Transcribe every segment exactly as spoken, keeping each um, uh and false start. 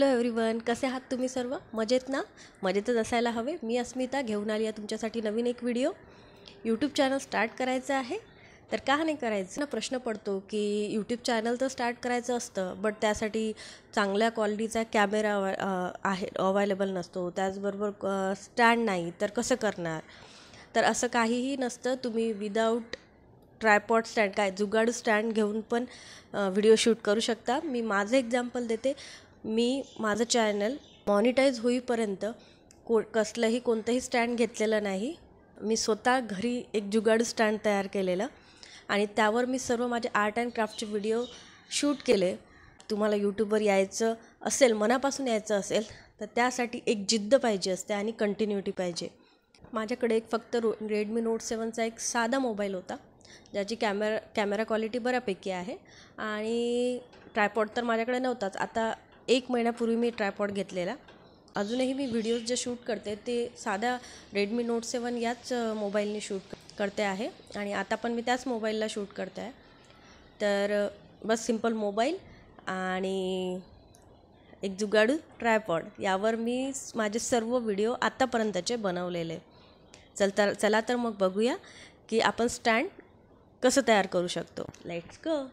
Hello everyone, कसे आहात तुम्ही सर्व? मजेत ना? मजेतच असायला हवे. मी अस्मिता घेऊन आली आहे तुमच्यासाठी नवीन एक व्हिडिओ. यूट्यूब चॅनल स्टार्ट करायचं आहे, तर का नाही करायचं ना प्रश्न पडतो की यूट्यूब चॅनल तर स्टार्ट करायचं असतं, बट त्यासाठी चांगल्या क्वालिटीचा कॅमेरा आहे अवेलेबल नसतो, त्याचबरोबर स्टँड नाही, तर कसं करणार? तर असं काहीही नसतं. तुम्ही विदाऊट ट्रायपॉड स्टँड, काय जुगाडू स्टँड घेऊन पण व्हिडिओ शूट करू शकता. मी माझं एक्झाम्पल देते. मी माझं चॅनल मॉनिटाईज होईपर्यंत को कसलंही कोणतंही स्टँड घेतलेलं नाही. मी स्वतः घरी एक जुगाडू स्टँड तयार केलेलं आणि त्यावर मी सर्व माझे आर्ट अँड क्राफ्टचे व्हिडिओ शूट केले. तुम्हाला यूट्यूबवर यायचं असेल, मनापासून यायचं असेल, तर त्यासाठी एक जिद्द पाहिजे असते आणि कंटिन्युटी पाहिजे. माझ्याकडे एक फक्त रो रेडमी नोट सेवनचा एक साधा मोबाईल होता, ज्याची कॅमेरा कॅमेरा क्वालिटी बऱ्यापैकी आहे आणि ट्रायपॉड तर माझ्याकडे नव्हताच. आता एक महिन्यापूर्वी मी ट्रायपॉड घेतलेला. अजूनही मी व्हिडिओज जे शूट करते ते साध्या रेडमी नोट सेवन याच मोबाईलने शूट करते आहे आणि आता पण मी त्याच मोबाईलला शूट करते आहे. तर बस सिंपल मोबाईल आणि एक जुगाडू ट्रायपॉड, यावर मी माझे सर्व व्हिडिओ आत्तापर्यंतचे बनवलेले. चल तर चला तर मग बघूया की आपण स्टँड कसं तयार करू शकतो. Let's go.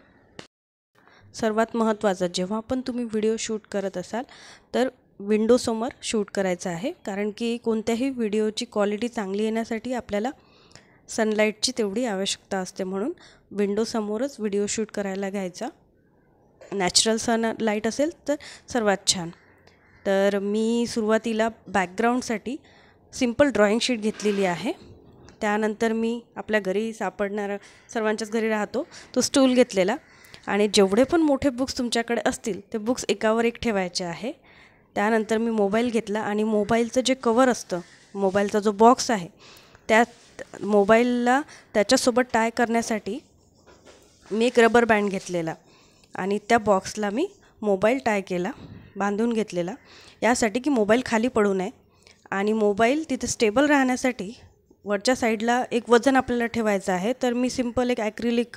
सर्वात महत्त्वाचं, जेव्हा पण तुम्ही व्हिडिओ शूट करत असाल तर विंडोसमोर शूट करायचं आहे, कारण की कोणत्याही व्हिडिओची क्वालिटी चांगली येण्यासाठी आपल्याला सनलाईटची तेवढी आवश्यकता असते. म्हणून विंडोसमोरच व्हिडिओ शूट करायला घ्यायचा. नॅचरल सनलाईट असेल तर सर्वात छान. तर मी सुरुवातीला बॅकग्राऊंडसाठी सिंपल ड्रॉईंग शीट घेतलेली आहे. त्यानंतर मी आपल्या घरी सापडणारा, सर्वांच्याच घरी राहतो तो स्टूल घेतलेला आणि जेवढे पण मोठे बुक्स तुमच्याकडे असतील ते बुक्स एकावर एक ठेवायचे आहे. त्यानंतर मी मोबाईल घेतला आणि मोबाईलचं जे कवर असतं, मोबाईलचा जो बॉक्स आहे, त्यात मोबाईलला त्याच्यासोबत टाय करण्यासाठी मी एक रबर बँड घेतलेला आणि त्या बॉक्सला मी मोबाईल टाय केला, बांधून घेतलेला, यासाठी की मोबाईल खाली पडू नये आणि मोबाईल तिथे स्टेबल राहण्यासाठी वरच्या साईडला एक वजन आपल्याला ठेवायचं आहे. तर मी सिंपल एक ॲक्रिलिक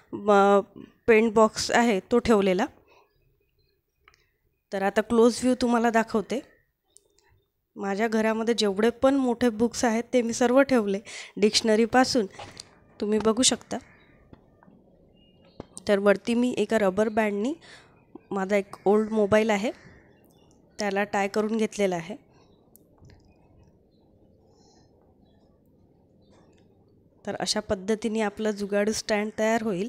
पेंट बॉक्स आहे तो ठेवलेला. तर आता क्लोज व्ह्यू तुम्हाला दाखवते. माझ्या घरामध्ये जेवढे पण मोठे बुक्स आहेत ते मी सर्व ठेवले, डिक्शनरीपासून तुम्ही बघू शकता. तर वरती मी एका रबर बँडनी माझा एक ओल्ड मोबाईल आहे त्याला टाय करून घेतलेला आहे. तर अशा पद्धतीने आपलं जुगाडू स्टँड तयार होईल.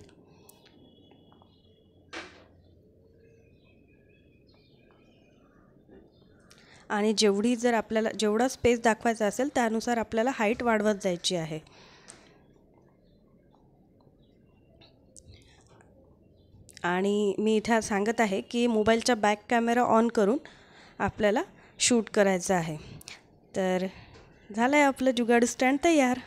आणि जेवढी जर आपल्याला जेवढा स्पेस दाखवायचा असेल त्यानुसार आपल्याला हाईट वाढवत जायची आहे. आणि मी इथे सांगत आहे की मोबाईलचा बॅक कॅमेरा ऑन करून आपल्याला शूट करायचं आहे. तर झालं आहे आपलं जुगाडू स्टँड तयार.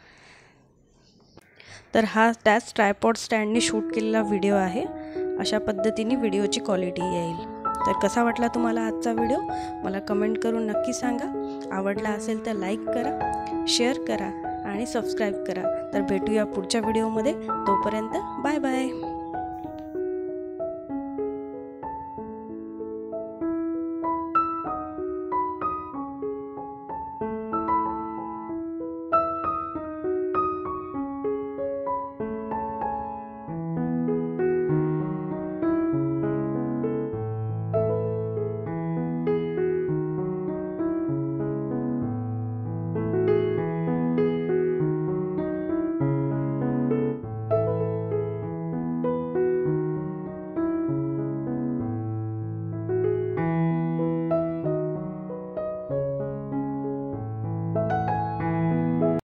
तर हा त्याच ट्रायपॉड स्टँडने शूट केलेला व्हिडिओ आहे. अशा पद्धतीने व्हिडिओची क्वालिटी येईल. तर कसा वाटला तुम्हाला आजचा व्हिडिओ मला कमेंट करून नक्की सांगा. आवडला असेल तर लाईक करा, शेअर करा आणि सबस्क्राईब करा. तर भेटूया पुढच्या व्हिडिओमध्ये. तोपर्यंत बाय बाय.